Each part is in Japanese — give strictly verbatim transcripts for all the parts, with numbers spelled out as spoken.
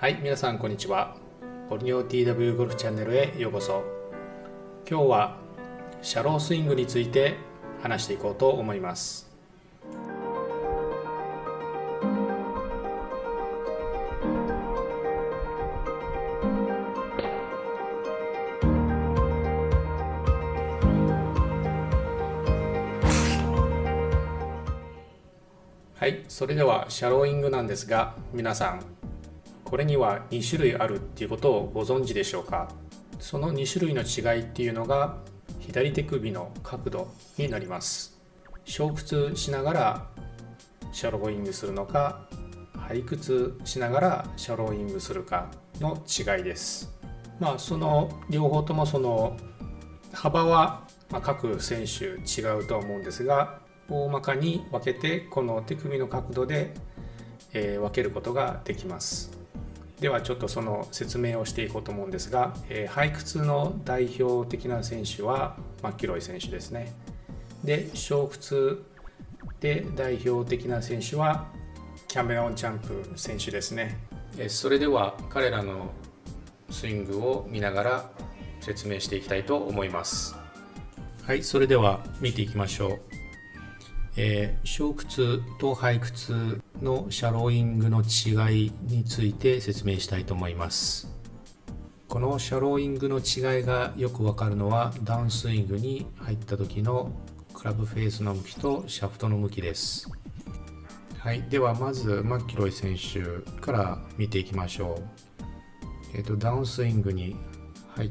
はい、皆さんこんにちは。ボルニョ ティーダブリュー ゴルフチャンネルへようこそ。今日はシャロースイングについて話していこうと思います。はい、それではシャローイングなんですが、皆さんこれにはに種類あるっていうことをご存知でしょうか。そのに種類の違いっていうのが左手首の角度になります。小屈しながらシャローイングするのか、背屈しながらシャローイングするかの違いです。まあその両方ともその幅は各選手違うとは思うんですが、大まかに分けてこの手首の角度で、えー、分けることができます。ではちょっとその説明をしていこうと思うんですが、えー、背屈の代表的な選手はマキロイ選手ですね。で、小屈で代表的な選手はキャメロン・チャンプ選手ですね。えー、それでは彼らのスイングを見ながら説明していきたいと思います。はい、それでは見ていきましょう。えー、小屈と背屈のシャローイングの違いについて説明したいと思います。このシャローイングの違いがよくわかるのはダウンスイングに入った時のクラブフェースの向きとシャフトの向きです。はい、ではまずマキロイ選手から見ていきましょう。えーと、ダウンスイングに入って、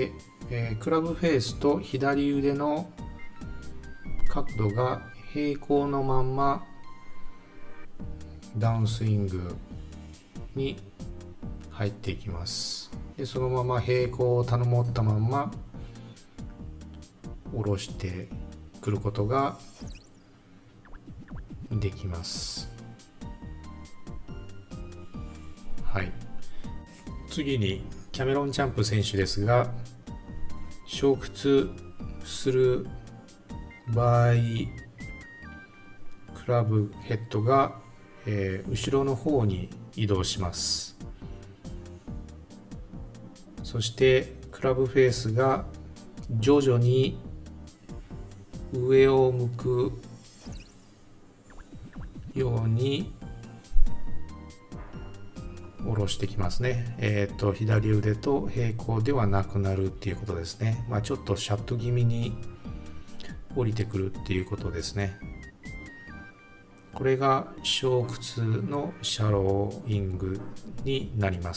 えー、クラブフェースと左腕の角度が平行のまんまダウンスイングに入っていきます。でそのまま平行を保ったまんま下ろしてくることができます。はい、次にキャメロン・チャンプ選手ですが、小屈する場合クラブヘッドが、えー、後ろの方に移動します。そしてクラブフェースが徐々に上を向くように下ろしてきますね。えーと、左腕と平行ではなくなるっていうことですね。まあ、ちょっとシャット気味に降りてくるっていうことですね。これが小屈のシャローイングになります。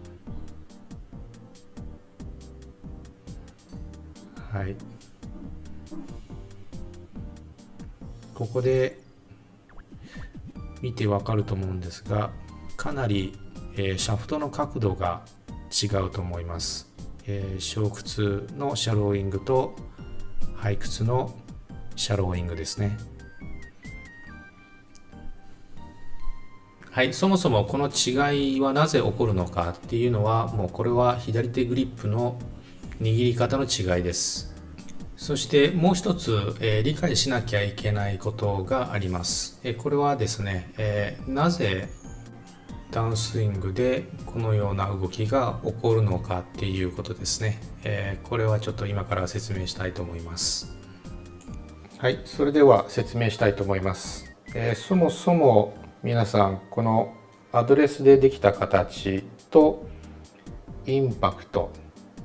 はい。ここで見てわかると思うんですが、かなり、えー、シャフトの角度が違うと思います。えー、小屈のシャローイングと背屈のシャローイングですね。はい、そもそもこの違いはなぜ起こるのかっていうのは、もうこれは左手グリップの握り方の違いです。そしてもう一つ、えー、理解しなきゃいけないことがあります。えー、これはですね、えー、なぜダウンスイングでこのような動きが起こるのかっていうことですね。えー、これはちょっと今から説明したいと思います。はい、それでは説明したいと思います。えー、そもそも皆さんこのアドレスでできた形とインパクト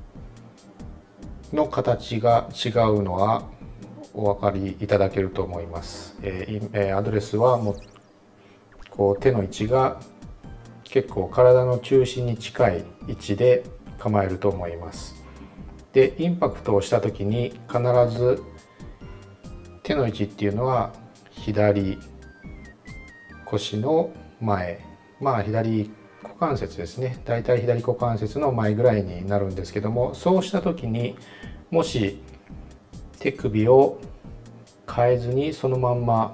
の形が違うのはお分かりいただけると思います。えー、アドレスはもうこう手の位置が結構体の中心に近い位置で構えると思います。で、インパクトをした時に必ず手の位置っていうのは左腰の前、まあ左股関節ですね。だいたい左股関節の前ぐらいになるんですけども、そうした時にもし手首を変えずにそのまんま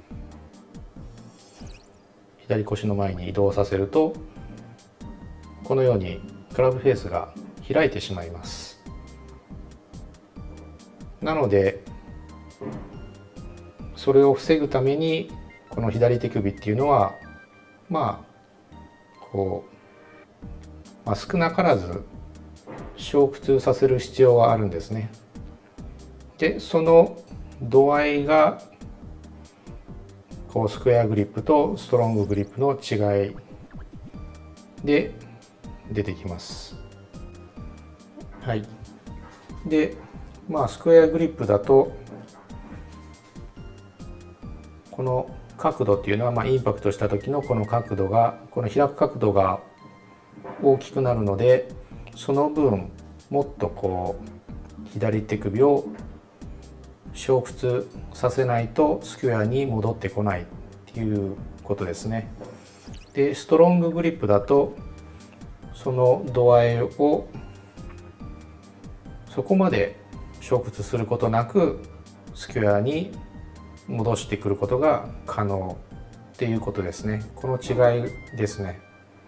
左腰の前に移動させると、このようにクラブフェースが開いてしまいます。なのでそれを防ぐためにこの左手首っていうのはまあこう、まあ、少なからず衝突させる必要があるんですね。でその度合いがこうスクエアグリップとストロンググリップの違いで出てきます。はい。でまあスクエアグリップだとこの角度っていうのは、まあ、インパクトした時のこの角度がこの開く角度が大きくなるので、その分もっとこう左手首を衝突させないとスクエアに戻ってこないっていうことですね。でストロンググリップだとその度合いをそこまで衝突することなくスクエアに戻してくることが可能っていうことですね。この違いですね。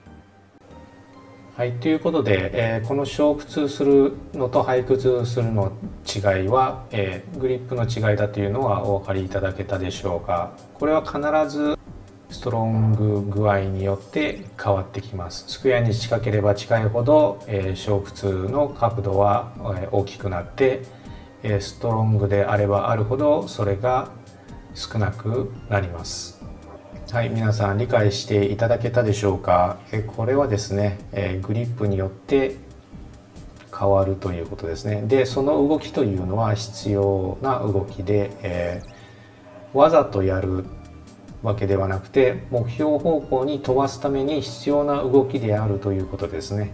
はい、ということで、えー、この衝突するのと背屈するの違いは、えー、グリップの違いだというのはお分かりいただけたでしょうか。これは必ずストロング具合によって変わってきます。スクエアに近ければ近いほど、えー、衝突の角度は、えー、大きくなって、えー、ストロングであればあるほどそれが少なくなります。はい、皆さん理解していただけたでしょうか。えこれはですね、えグリップによって変わるということですね。でその動きというのは必要な動きで、えー、わざとやるわけではなくて目標方向に飛ばすために必要な動きであるということですね。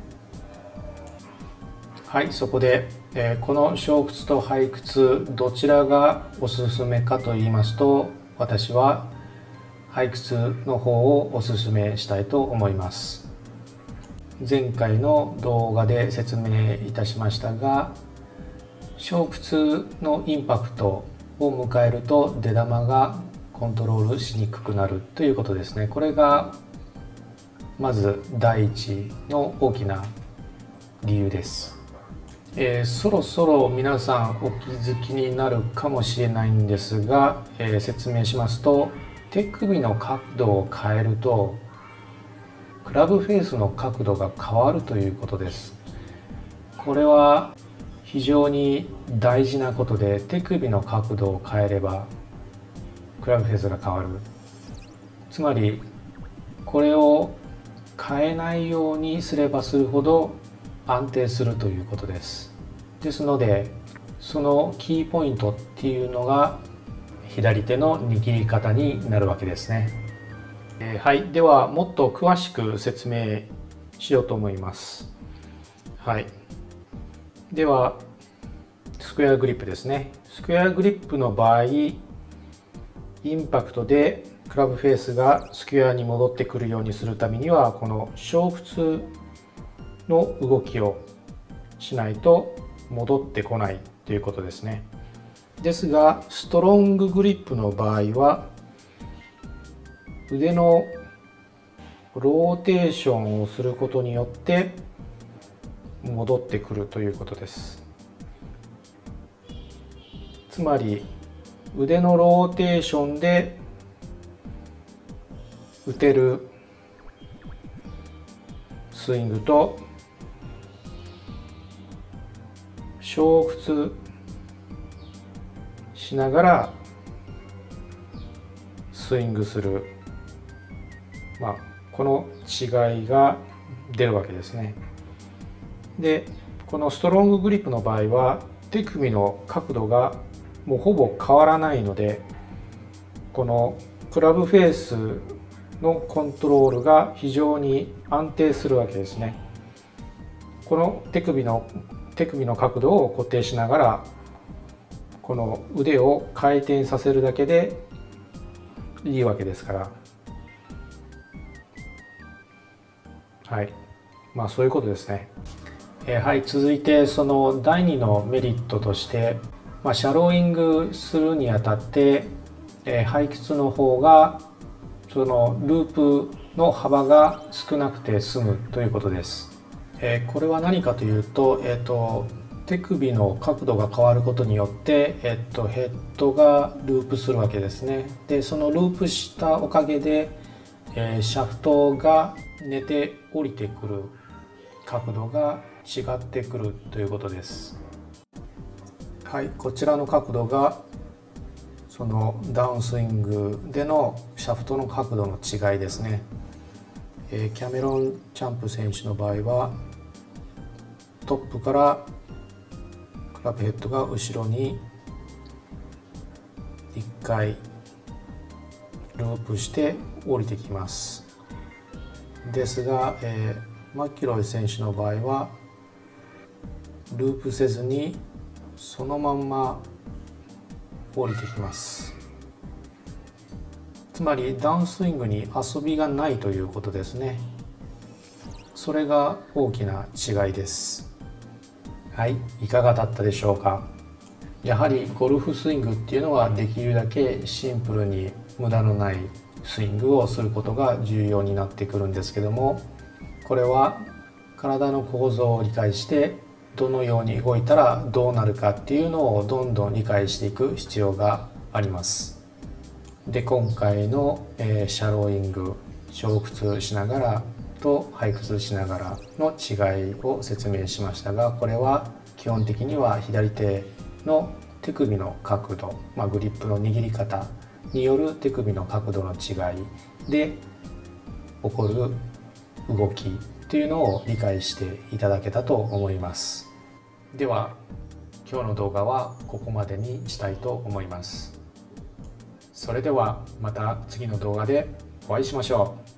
はい、そこで、えー、この衝屈と背屈どちらがおすすめかと言いますと、私は背屈の方をおすすめしたいと思います。前回の動画で説明いたしましたが、衝屈のインパクトを迎えると出玉がコントロールしにくくなるということですね。これがまず第一の大きな理由です。えー、そろそろ皆さんお気づきになるかもしれないんですが、えー、説明しますと、手首の角度を変えるとクラブフェースの角度が変わるということです。これは非常に大事なことで、手首の角度を変えればクラブフェースが変わる。つまりこれを変えないようにすればするほど安定するということです。ですのでそのキーポイントっていうのが左手の握り方になるわけですね。えー、はい、ではもっと詳しく説明しようと思います。はい、ではスクエアグリップですね。スクエアグリップの場合、インパクトでクラブフェースがスクエアに戻ってくるようにするためには、この衝突の動きをしないと戻ってこないということですね。ですがストロンググリップの場合は腕のローテーションをすることによって戻ってくるということです。つまり腕のローテーションで打てるスイングと衝突しながらスイングする、まあ、この違いが出るわけですね。でこのストロンググリップの場合は手首の角度がもうほぼ変わらないので、このクラブフェースのコントロールが非常に安定するわけですね。この手首の手首の角度を固定しながらこの腕を回転させるだけでいいわけですから、はい、まあそういうことですね。えー、はい、続いてそのだいにのメリットとして、まあ、シャローイングするにあたって、えー、背屈の方がそのループの幅が少なくて済むということです。えー、これは何かというと、えーと、手首の角度が変わることによって、えーと、ヘッドがループするわけですね。でそのループしたおかげで、 えー、シャフトが寝て降りてくる角度が違ってくるということです。はい、こちらの角度がそのダウンスイングでのシャフトの角度の違いですね。えー、キャメロン・チャンプ選手の場合はトップからクラブヘッドが後ろにいっかいループして降りてきます。ですが、えー、マキロイ選手の場合はループせずにそのまんま降りてきます。つまりダウンスイングに遊びがないということですね。それが大きな違いです。はい、いかがだったでしょうか。やはりゴルフスイングっていうのはできるだけシンプルに無駄のないスイングをすることが重要になってくるんですけども、これは体の構造を理解してどのように動いたらどうなるかっていうのをどんどん理解していく必要があります。で、今回の、えー、シャローイング、小屈しながらと背屈しながらの違いを説明しましたが、これは基本的には左手の手首の角度、まあ、グリップの握り方による手首の角度の違いで起こる動きというのを理解していただけたと思います。では今日の動画はここまでにしたいと思います。それではまた次の動画でお会いしましょう。